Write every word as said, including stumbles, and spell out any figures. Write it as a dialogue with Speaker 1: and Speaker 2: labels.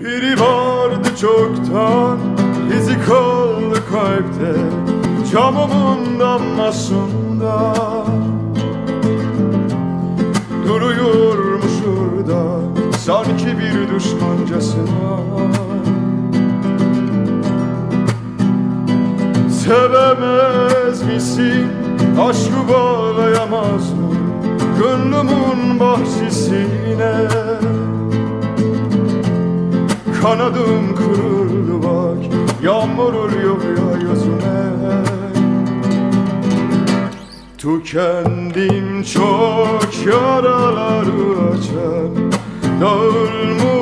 Speaker 1: Biri vardı çoktan, izi kaldı kalpte, camımın damlasında. Duruyormuş orada, sanki bir düşmancasına. Sevemez misin, aşkı bağlayamaz mı gönlümün bahçesine? Kanadım kırıldı bak, yağmur oluyor ya yüzüme. Tükendim çok yaraları açan, dağılmış